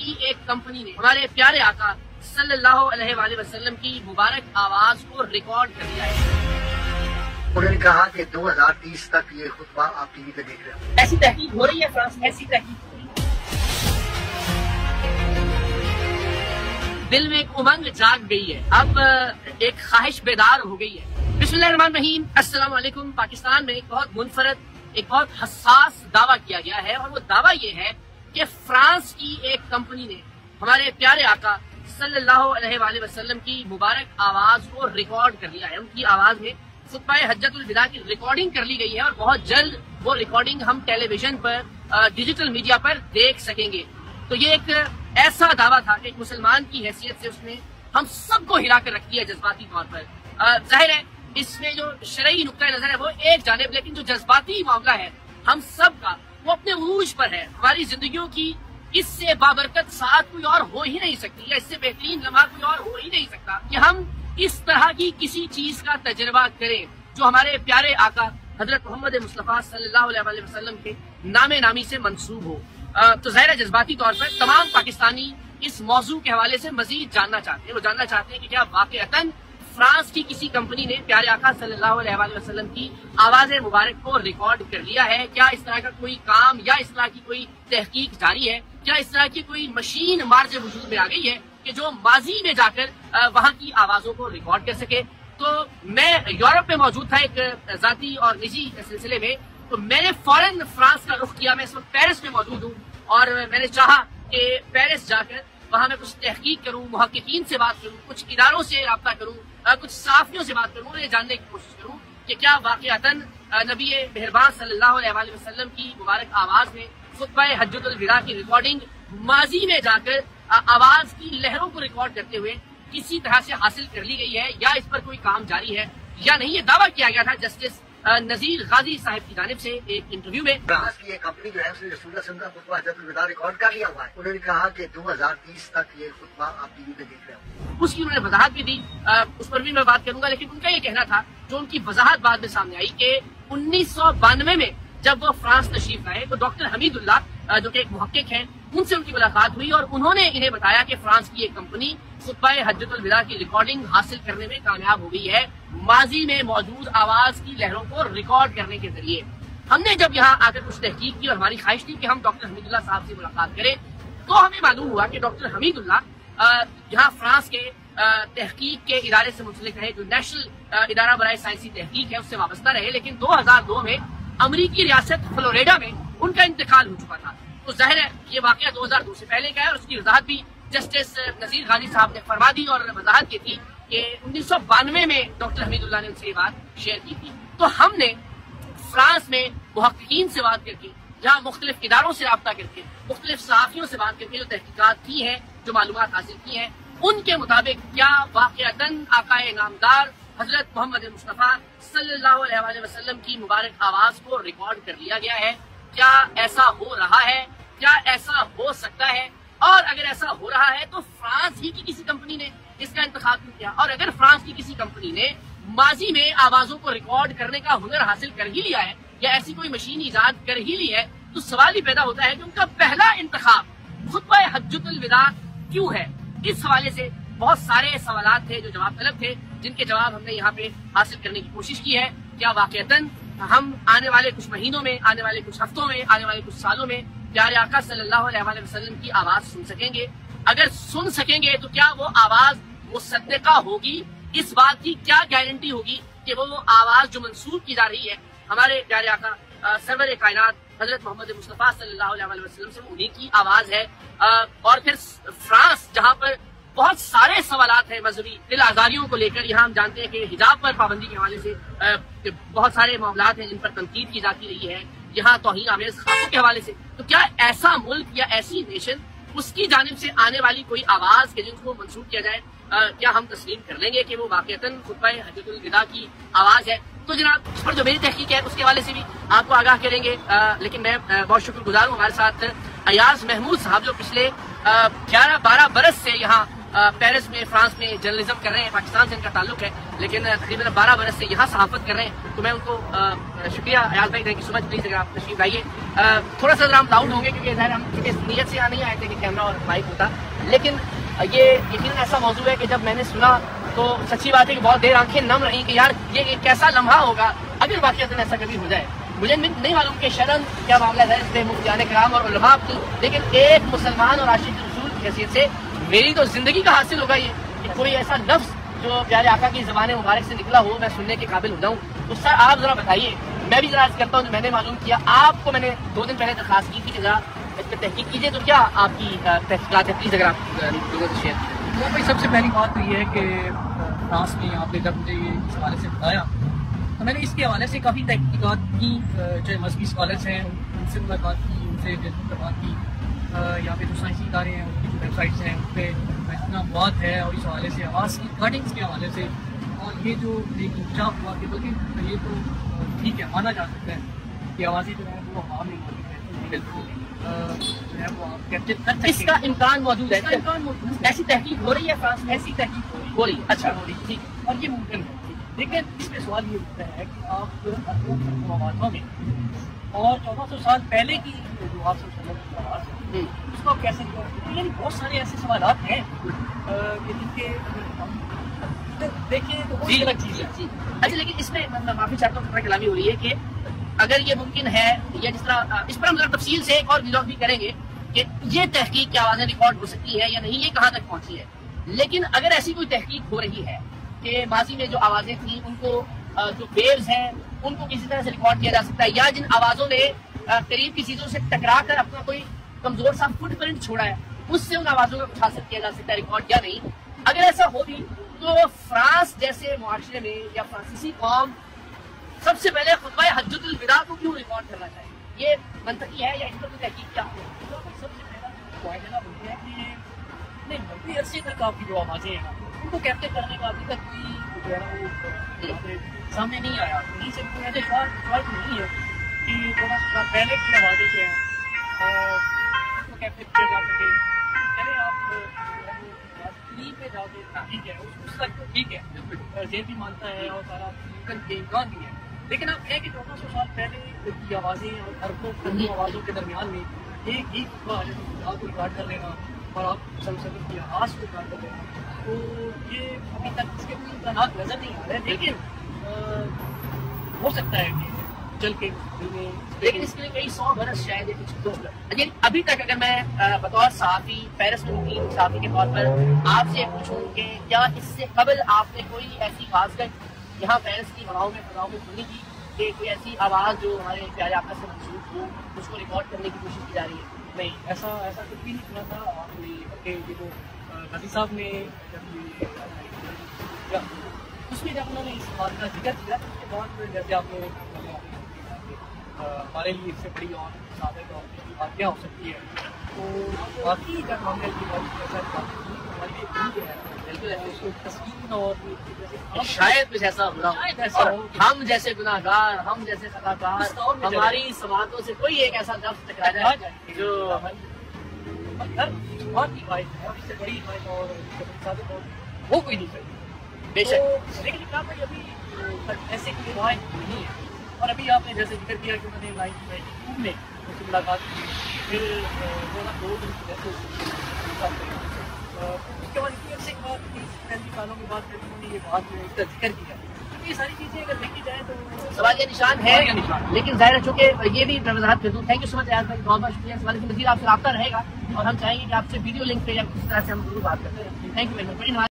की एक कंपनी ने हमारे प्यारे आका सल्लल्लाहु अलैहि वसल्लम की मुबारक आवाज को रिकॉर्ड कर लिया है। उन्होंने कहा कि 2030 तक ये खुतबा आप टीवी पे देख रहे हो। ऐसी तहकीक हो रही है फ्रांस में, ऐसी तहकीक हो रही है। दिल में एक उमंग जाग गई है, अब एक ख्वाहिश बेदार हो गई है। बिस्मिल्लाहिर्रहमानिर्रहीम, अस्सलाम वालेकुम। पाकिस्तान में एक बहुत मुनफरद, एक बहुत हसास दावा किया गया है, और वो दावा ये है कि फ्रांस की एक कंपनी ने हमारे प्यारे आका सल्लल्लाहु अलैहि वसल्लम की मुबारक आवाज को रिकॉर्ड कर लिया है। उनकी आवाज में खुतबा हज्जतुल विदा की रिकॉर्डिंग कर ली गई है, और बहुत जल्द वो रिकॉर्डिंग हम टेलीविजन पर, डिजिटल मीडिया पर देख सकेंगे। तो ये एक ऐसा दावा था कि एक मुसलमान की हैसियत से उसने हम सबको हिला कर रख दिया जज्बाती तौर पर। जाहिर है इसमें जो शरई नुक्ता नजर है वो एक जानिब, लेकिन जो जज्बाती मामला है हम सब का वो अपने उरूज पर है। हमारी जिंदगियों की इससे बाबरकत साथ कोई और हो ही नहीं सकती, या इससे बेहतरीन लम्हा कोई और हो ही नहीं सकता कि हम इस तरह की किसी चीज का तजर्बा करें जो हमारे प्यारे आका हजरत मोहम्मद मुस्तफा सल्लल्लाहु अलैहि वसल्लम के नामे नामी से मंसूब हो। तो ज़ाहिर है जज्बाती तौर पर तमाम पाकिस्तानी इस मौजू के हवाले से मजीद जानना चाहते हैं। वो जानना चाहते हैं कि क्या वाकईतन फ्रांस की किसी कंपनी ने प्यारे आका सल्लल्लाहु अलैहि वसल्लम की आवाज मुबारक को रिकॉर्ड कर लिया है। क्या इस तरह का कोई काम या इस तरह की कोई तहकीक जारी है? क्या इस तरह की कोई मशीन मार्ज वजूद में आ गई है कि जो माजी में जाकर वहां की आवाजों को रिकॉर्ड कर सके? तो मैं यूरोप में मौजूद था एक जाती और निजी सिलसिले में, तो मैंने फौरन फ्रांस का रुख किया। मैं इस वक्त पेरिस में मौजूद हूँ, और मैंने चाहा कि पेरिस जाकर वहां मैं कुछ तहकीक करूं, मुहक्किकीन से बात करूं, कुछ इदारों से राब्ता करूं, कुछ साफियों से बात करूं, और ये जानने की कोशिश करूं कि क्या वाकईतन नबी मेहरबान सल्लल्लाहु अलैहि वसल्लम की मुबारक आवाज में खुतबा हज्जतुल विदा की रिकॉर्डिंग माजी में जाकर आवाज की लहरों को रिकॉर्ड करते हुए किसी तरह से हासिल कर ली गई है, या इस पर कोई काम जारी है या नहीं। ये दावा किया गया था जस्टिस नजीर गाजी साहब की जानिब से एक इंटरव्यू में। फ्रांस की एक कंपनी जो है उसने रसूलुल्लाह सल्लल्लाहु अलैहि वसल्लम का खुतबा हज्जतुल विदा रिकॉर्ड कर लिया हुआ है। उन्होंने कहा कि 2030 तक ये खुतबा आप टीवी पे देख रहे हो। उसकी उन्होंने वजाहत भी दी, उस पर भी मैं बात करूंगा, लेकिन उनका ये कहना था, जो उनकी वजाहत बाद में सामने आई, कि 1992 में जब वो फ्रांस तशरीफ लाए तो डॉक्टर हमीदुल्लाह जो कि एक मुहक्किक हैं, उनसे उनकी मुलाकात हुई, और उन्होंने इन्हें बताया कि फ्रांस की एक कंपनी खुतबा हज्जतुल विदा की रिकॉर्डिंग हासिल करने में कामयाब हो गई है, माजी में मौजूद आवाज की लहरों को रिकॉर्ड करने के जरिए। हमने जब यहाँ आकर कुछ तहकीक की, और हमारी ख्वाहिश थी कि हम डॉक्टर हमीदुल्लाह साहब से मुलाकात करें, तो हमें मालूम हुआ कि डॉक्टर हमीदुल्लाह यहाँ फ्रांस के तहकीक के इदारे से मुंसलिक रहे, जो नेशनल इदारा बराए साइंसी तहकीक है, उससे वाबस्ता रहे, लेकिन 2002 में अमरीकी रियासत फ्लोरिडा में उनका इंतकाल हो चुका था। तो जाहिर है ये वाकया 2002 से पहले का है, और उसकी वजाहत भी जस्टिस नजीर गाजी साहब ने फरमा दी, और वजाहत ये थी कि 1992 में डॉक्टर हमीदुल्लाह ने उनसे ये बात शेयर की थी। तो हमने फ्रांस में मुहक्किकीन से बात करके, जहाँ मुख्तलिफ इदारों से रब्ता करके, मुख्तलिफ सहाफियों से बात करके जो तहकीकात की है, जो मालूमात हासिल की हैं, उनके मुताबिक क्या वाकईतन आकाए नामदार हजरत मोहम्मद मुस्तफा सल्लल्लाहु अलैहि वसल्लम की मुबारक आवाज को रिकॉर्ड कर लिया गया है? क्या ऐसा हो रहा है? क्या ऐसा हो सकता है? और अगर ऐसा हो रहा है तो फ्रांस ही की किसी कंपनी ने इसका इंतखाब क्यों किया? और अगर फ्रांस की किसी कंपनी ने माजी में आवाजों को रिकॉर्ड करने का हुनर हासिल कर ही लिया है, या ऐसी कोई मशीन ईजाद कर ही ली है, तो सवाल ही पैदा होता है कि उनका पहला इंतखाब खुतबा हज्जतुल विदा क्यों है? इस हवाले से बहुत सारे सवालात थे जो जवाब तलब थे, जिनके जवाब हमने यहाँ पे हासिल करने की कोशिश की है। क्या वाकईतन हम आने वाले कुछ महीनों में, आने वाले कुछ हफ्तों में, आने वाले कुछ सालों में प्यारे आका सल्लल्लाहु अलैहि वसल्लम की आवाज सुन सकेंगे? अगर सुन सकेंगे तो क्या वो आवाज मुसद्दिका होगी? इस बात की क्या गारंटी होगी कि वो आवाज जो मंसूब की जा रही है हमारे प्यारे आका सरवर कायनात हजरत मोहम्मद मुस्तफा सल्लल्लाहु अलैहि वसल्लम से, उन्हीं की आवाज है? और फिर फ्रांस, जहाँ पर बहुत सारे सवालात हैं मजहबी दिल आजारियों को लेकर, यहाँ हम जानते हैं कि हिजाब पर पाबंदी के हवाले से बहुत सारे मामलात हैं जिन पर तनकीद की जाती रही है, यहाँ तौहीन आमेज खातों के हवाले से। तो क्या ऐसा मुल्क या ऐसी नेशन, उसकी जानिब से आने वाली कोई आवाज के जिनको मंसूब किया जाए, क्या हम तस्लीम कर लेंगे कि वो वाकईतन खुतबा हज्जतुल विदा की आवाज है? तो जनाब इस पर जो मेरी तहकीक है उसके हवाले से भी आपको आगाह करेंगे, लेकिन मैं बहुत शुक्रगुजार हूँ हमारे साथ अयाज महमूद साहब, जो पिछले 11-12 बरस से यहाँ पेरिस में, फ्रांस में जर्नलिज्म कर रहे हैं, पाकिस्तान से इनका ताल्लुक है, लेकिन तकरीबन 12 बरस से यहाँ सहाफत कर रहे हैं। तो मैं उनको शुक्रिया अयाज भाई, thank you so much. Please अगर आप तशरीफ लाइए। थोड़ा सा हम लाउड होंगे क्योंकि ज़ाहिर हम चूँकि नीयत से यहाँ नहीं आए थे कि कैमरा और माइक होता, लेकिन ये यकीन ऐसा मौजूद है कि जब मैंने सुना तो सच्ची बात है कि बहुत देर आंखें नम रही कि यार ये एक कैसा लम्हा होगा अगर वाक़ईतन ऐसा कभी हो जाए। मुझे नहीं मालूम कि शरन क्या मामला है इसमें मुफ्तियान कराम और उलमा की, लेकिन एक मुसलमान और आशिक रसूल की हैसियत से मेरी तो जिंदगी का हासिल होगा ये कि कोई ऐसा लफ्ज़ जो प्यारे आका की ज़बान मुबारक से निकला हो मैं सुनने के काबिल हो जाऊँ। तो सर आप ज़रा बताइए, मैं भी ज़रा अर्ज़ करता हूँ जो मैंने मालूम किया, आपको मैंने 2 दिन पहले दरख्वास्त की थी कि ज़रा इस पर तहकीक कीजिए, तो क्या आपकी तहकीकात है, प्लीज़ अगर आप लोगों से शेयर कीजिए। तो भाई सबसे पहली बात तो ये है कि फ्रांस में आपने जब मुझे ये इस हवाले से बताया तो मैंने इसके हवाले से काफ़ी तहकीकात की, चाहे मजहबी स्कॉलर्स हैं उनसे मुलाकात की, उनसे बात की, यहाँ पे जो साइंसी इदारे हैं उनकी जो वेबसाइट्स हैं उन पर इतना बात है, और इस हवाले से आवाज़ की रिकॉर्डिंग्स के हवाले से, और ये जो एक इंकशाफ हुआ कि बल्कि ये तो ठीक है माना जा सकता है कि आवाज़ें जो है वो आवाम में जो है वो आप कैप्चर कर सकते हैं। इसका इम्कान मौजूद है, इम्कान मौजूद है। ऐसी तहकीक हो रही है फ्रांस में? ऐसी तहकीक हो रही है, अच्छा हो रही है, ठीक, और ये मुमकिन है। लेकिन इसमें सवाल ये उठता है कि आप आवाज़ों में और 1400 साल पहले की जो आप सब आवाज़ है उसको आप कैसे तो यानी बहुत सारे ऐसे सवाल हैं कि जिनके देखें तो बहुत अलग चीज़ है। अच्छा, लेकिन इसमें मैं माफी चाहता हूँ, कलामी हो रही है कि अगर ये मुमकिन है या जिस तरह इस पर हम तफसील से एक और व्लॉग भी करेंगे कि ये तहकीक की आवाज़ें रिकॉर्ड हो सकती है या नहीं, ये कहाँ तक पहुँची है। लेकिन अगर ऐसी कोई तहकीक हो रही है कि माजी में जो आवाज़ें थी उनको जो वेव्स हैं उनको किसी तरह से रिकॉर्ड किया जा सकता है, या जिन आवाज़ों ने करीब की चीज़ों से टकरा कर अपना कोई कमज़ोर सा फुटप्रिंट छोड़ा है उससे उन आवाज़ों का कुछ हासिल किया जा सकता है रिकॉर्ड या नहीं। अगर ऐसा हो भी तो फ्रांस जैसे मुआशरे में या फ्रांसीसी कौम सबसे पहले खुतबा हज्जतुल विदा को क्यों रिकॉर्ड करना चाहिए, ये मंतकी है या इस पर कोई तहकीक क्या हो? सबसे पहला पॉइंट है ना बोलते हैं कि नहीं लंबे अरसे तक आपकी जो आवाज़ें हैं उनको कैप्चर करने का अभी तक कोई जो है ना वो सामने नहीं आया। नहीं से कोई ऐसे सवाल नहीं है कि थोड़ा सा पहले की आवाज़ें जो हैं उसको कैप्चर किया जा सके। चले आप स्क्रीन पे जाओगे ठीक है, उस तक तो ठीक है, जेल भी मानता है और सारा इम्कान भी है, लेकिन आप है कि 1400 साल पहले की आवाज़ें और अरबों आवाज़ों के दरमियान में एक ही आपको रिकॉर्ड कर लेना और आप सल्तनत की आवाज़ को रिकॉर्ड कर लेना, तो ये अभी तक इसके कोई इम्कानात नज़र नहीं आ रहे। लेकिन हो सकता है कि चल के लेकिन इसके लिए कई 100 बरस शायद लेकिन अभी तक अगर मैं बतौर सहाफ़ी पेरिस में मुकीम सहाफ़ी के तौर पर आपसे पूछूं कि क्या इससे कबल आपने कोई ऐसी खासकर यहाँ पेरिस की हवाओं में फजाओं में सुनी थी कि कोई ऐसी आवाज़ जो हमारे प्यारे आपस से मशहूर हो उसको रिकॉर्ड करने की कोशिश की जा रही है? नहीं, ऐसा कुछ भी नहीं सुना था। आपने ये जो गाजी साहब ने जब उसमें जब उन्होंने इस बात का जिक्र किया उसके बाद जैसे आपने हमारे लिए इससे बड़ी और साबित और बात क्या हो सकती है, तो बाकी जब हमने और शायद कुछ ऐसा हो, हम जैसे गुनाहगार, हम जैसे खताकार, हमारी समातों से कोई एक ऐसा लफ्ज़ टकरा जाए जो इससे बड़ी और वो कोई नहीं सकती बेशक। लेकिन क्या भाई अभी ऐसे कोई रवायत नहीं है, और अभी आपने जैसे जिक्र किया कि मैंने 1992 में उससे मुलाकात की, फिर 2 दिन की जैसे उसके बाद इतने अर्से के बाद 30-35 सालों के बाद फिर उन्होंने ये बात में इसका जिक्र किया। तो ये सारी चीज़ें अगर देखी जाए तो सवाल ये निशान है, लेकिन ज़ाहिर है चूँकि ये भी वजाहत कर दूँ। थैंक यू सो मच यार भाई, बहुत बहुत शुक्रिया। सवाल की मज़ीद आपसे रब्ता रहेगा और हम चाहेंगे कि आपसे वीडियो लिंक पे या किस तरह से हम जरूर बात करते हैं। Thank you very much.